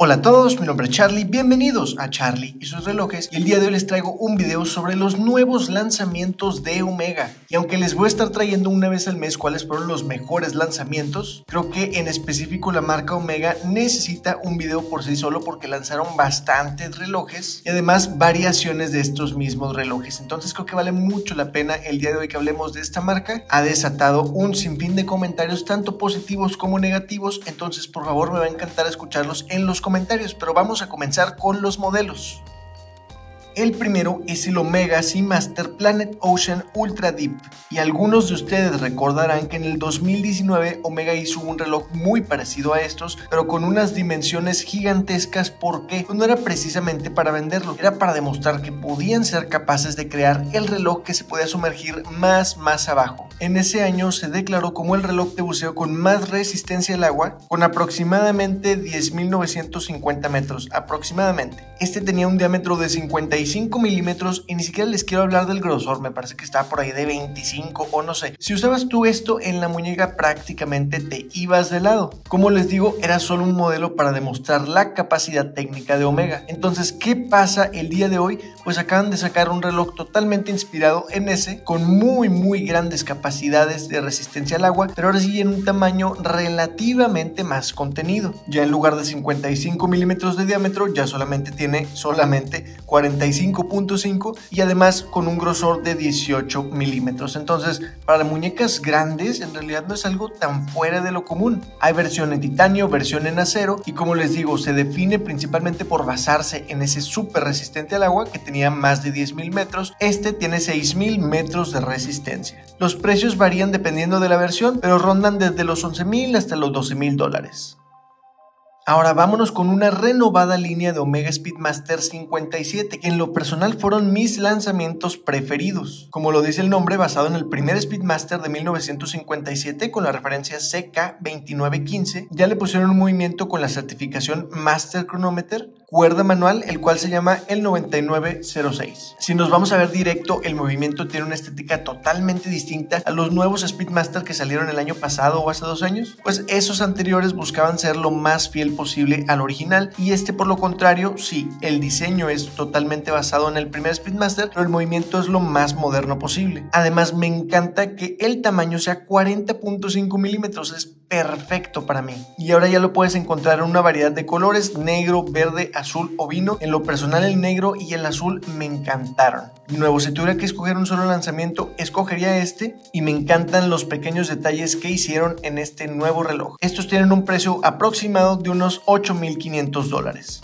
Hola a todos, mi nombre es Charlie, bienvenidos a Charlie y sus relojes y el día de hoy les traigo un video sobre los nuevos lanzamientos de Omega. Y aunque les voy a estar trayendo una vez al mes cuáles fueron los mejores lanzamientos, creo que en específico la marca Omega necesita un video por sí solo porque lanzaron bastantes relojes y además variaciones de estos mismos relojes. Entonces creo que vale mucho la pena el día de hoy que hablemos de esta marca. Ha desatado un sinfín de comentarios tanto positivos como negativos, entonces por favor me va a encantar escucharlos en los comentarios, pero vamos a comenzar con los modelos. El primero es el Omega Seamaster Planet Ocean Ultra Deep y algunos de ustedes recordarán que en el 2019 Omega hizo un reloj muy parecido a estos, pero con unas dimensiones gigantescas. porque no era precisamente para venderlo, era para demostrar que podían ser capaces de crear el reloj que se podía sumergir más abajo. En ese año se declaró como el reloj de buceo con más resistencia al agua, con aproximadamente 10.950 metros aproximadamente. Este tenía un diámetro de 55 milímetros y ni siquiera les quiero hablar del grosor, me parece que estaba por ahí de 25 o no sé. Si usabas tú esto en la muñeca prácticamente te ibas de lado. Como les digo, era solo un modelo para demostrar la capacidad técnica de Omega. Entonces, ¿qué pasa el día de hoy? Pues acaban de sacar un reloj totalmente inspirado en ese, con muy grandes capacidades de resistencia al agua, pero ahora sí en un tamaño relativamente más contenido. Ya en lugar de 55 milímetros de diámetro, ya solamente tiene 45.5 y además con un grosor de 18 milímetros. Entonces, para muñecas grandes en realidad no es algo tan fuera de lo común. Hay versión en titanio, versión en acero y como les digo, se define principalmente por basarse en ese súper resistente al agua que tenía más de 10.000 metros. Este tiene 6.000 metros de resistencia. Los precios varían dependiendo de la versión, pero rondan desde los $11.000 hasta los $12.000. Ahora vámonos con una renovada línea de Omega Speedmaster 57, que en lo personal fueron mis lanzamientos preferidos. Como lo dice el nombre, basado en el primer Speedmaster de 1957 con la referencia CK2915, ya le pusieron un movimiento con la certificación Master Chronometer, cuerda manual, el cual se llama el 9906. Si nos vamos a ver directo, el movimiento tiene una estética totalmente distinta a los nuevos Speedmaster que salieron el año pasado o hace 2 años, pues esos anteriores buscaban ser lo más fiel posible al original y este por lo contrario, sí, el diseño es totalmente basado en el primer Speedmaster, pero el movimiento es lo más moderno posible. Además me encanta que el tamaño sea 40.5 milímetros, es perfecto para mí. Y ahora ya lo puedes encontrar en una variedad de colores: negro, verde, azul o vino. En lo personal el negro y el azul me encantaron. De nuevo, si tuviera que escoger un solo lanzamiento, escogería este y me encantan los pequeños detalles que hicieron en este nuevo reloj. Estos tienen un precio aproximado de unos $8.500.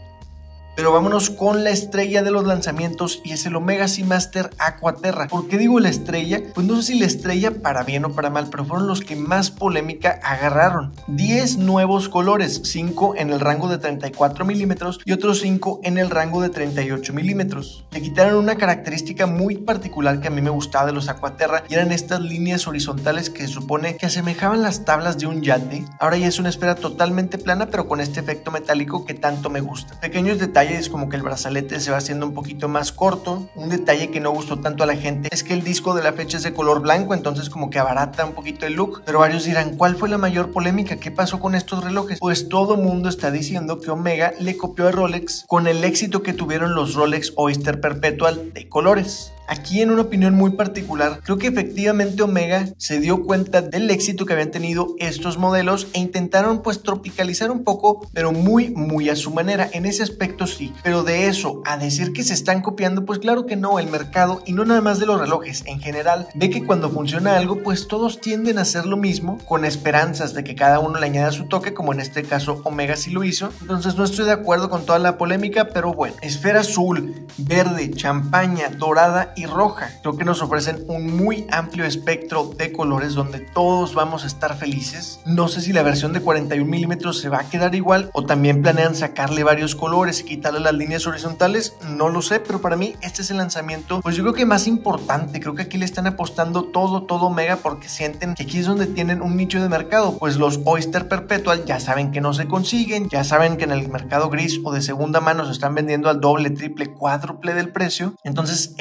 Pero vámonos con la estrella de los lanzamientos y es el Omega Seamaster Aquaterra. ¿Por qué digo la estrella? Pues no sé si la estrella para bien o para mal, pero fueron los que más polémica agarraron. 10 nuevos colores, 5 en el rango de 34 milímetros y otros 5 en el rango de 38 milímetros. Le quitaron una característica muy particular que a mí me gustaba de los Aquaterra y eran estas líneas horizontales que se supone que asemejaban las tablas de un yate. Ahora ya es una esfera totalmente plana pero con este efecto metálico que tanto me gusta. Pequeños detalles como que el brazalete se va haciendo un poquito más corto. Un detalle que no gustó tanto a la gente es que el disco de la fecha es de color blanco, entonces como que abarata un poquito el look. Pero varios dirán, ¿cuál fue la mayor polémica? ¿Qué pasó con estos relojes? Pues todo mundo está diciendo que Omega le copió a Rolex con el éxito que tuvieron los Rolex Oyster Perpetual de colores. Aquí en una opinión muy particular, creo que efectivamente Omega se dio cuenta del éxito que habían tenido estos modelos e intentaron pues tropicalizar un poco, pero muy a su manera. En ese aspecto sí, pero de eso a decir que se están copiando, pues claro que no. El mercado, y no nada más de los relojes, en general, ve que cuando funciona algo, pues todos tienden a hacer lo mismo, con esperanzas de que cada uno le añada su toque, como en este caso Omega sí lo hizo. Entonces no estoy de acuerdo con toda la polémica, pero bueno. Esfera azul, verde, champaña, dorada y roja. Creo que nos ofrecen un muy amplio espectro de colores donde todos vamos a estar felices. No sé si la versión de 41 milímetros se va a quedar igual o también planean sacarle varios colores y quitarle las líneas horizontales. No lo sé, pero para mí este es el lanzamiento, pues yo creo que más importante. Creo que aquí le están apostando todo Omega porque sienten que aquí es donde tienen un nicho de mercado. Pues los Oyster Perpetual ya saben que no se consiguen, ya saben que en el mercado gris o de segunda mano se están vendiendo al doble, triple, cuádruple del precio. Entonces es una idea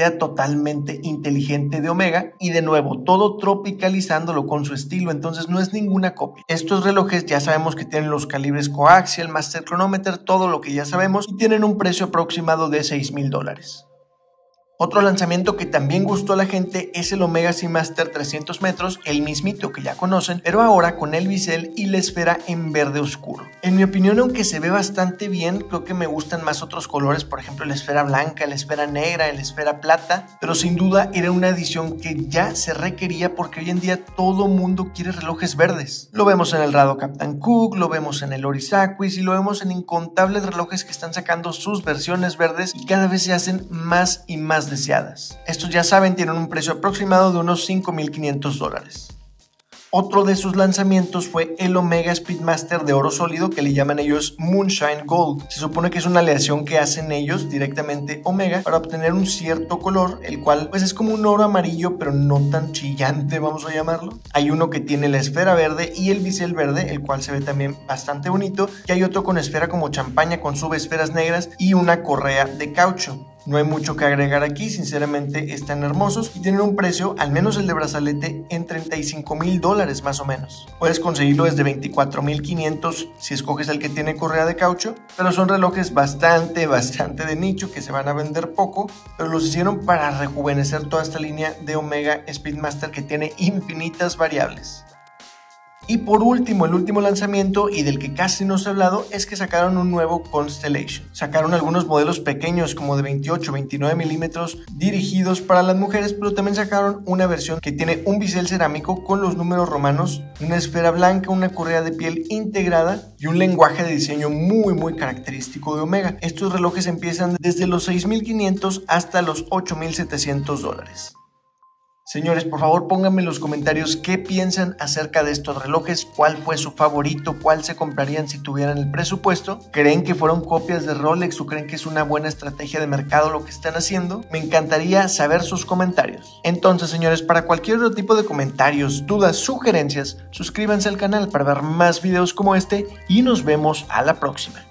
idea totalmente inteligente de Omega y de nuevo todo tropicalizándolo con su estilo, entonces no es ninguna copia. Estos relojes ya sabemos que tienen los calibres coaxial, master chronometer, todo lo que ya sabemos y tienen un precio aproximado de $6,000. Otro lanzamiento que también gustó a la gente es el Omega Seamaster 300 metros, el mismito que ya conocen, pero ahora con el bisel y la esfera en verde oscuro. En mi opinión, aunque se ve bastante bien, creo que me gustan más otros colores, por ejemplo la esfera blanca, la esfera negra, la esfera plata, pero sin duda era una edición que ya se requería porque hoy en día todo mundo quiere relojes verdes. Lo vemos en el Rado Captain Cook, lo vemos en el Oris Aquis y lo vemos en incontables relojes que están sacando sus versiones verdes y cada vez se hacen más y más deseadas. Estos ya saben tienen un precio aproximado de unos $5,500. Otro de sus lanzamientos fue el Omega Speedmaster de oro sólido que le llaman ellos Moonshine Gold. Se supone que es una aleación que hacen ellos directamente Omega para obtener un cierto color, el cual pues es como un oro amarillo pero no tan chillante, vamos a llamarlo. Hay uno que tiene la esfera verde y el bisel verde, el cual se ve también bastante bonito, y hay otro con esfera como champaña con subesferas negras y una correa de caucho. No hay mucho que agregar aquí, sinceramente están hermosos y tienen un precio, al menos el de brazalete, en $35,000 más o menos. Puedes conseguirlo desde $24,500 si escoges el que tiene correa de caucho, pero son relojes bastante de nicho que se van a vender poco, pero los hicieron para rejuvenecer toda esta línea de Omega Speedmaster que tiene infinitas variables. Y por último, el último lanzamiento y del que casi no se ha hablado es que sacaron un nuevo Constellation. Sacaron algunos modelos pequeños como de 28, 29 milímetros dirigidos para las mujeres, pero también sacaron una versión que tiene un bisel cerámico con los números romanos, una esfera blanca, una correa de piel integrada y un lenguaje de diseño muy característico de Omega. Estos relojes empiezan desde los $6,500 hasta los $8,700. Señores, por favor pónganme en los comentarios qué piensan acerca de estos relojes, cuál fue su favorito, cuál se comprarían si tuvieran el presupuesto. ¿Creen que fueron copias de Rolex o creen que es una buena estrategia de mercado lo que están haciendo? Me encantaría saber sus comentarios. Entonces, señores, para cualquier otro tipo de comentarios, dudas, sugerencias, suscríbanse al canal para ver más videos como este y nos vemos a la próxima.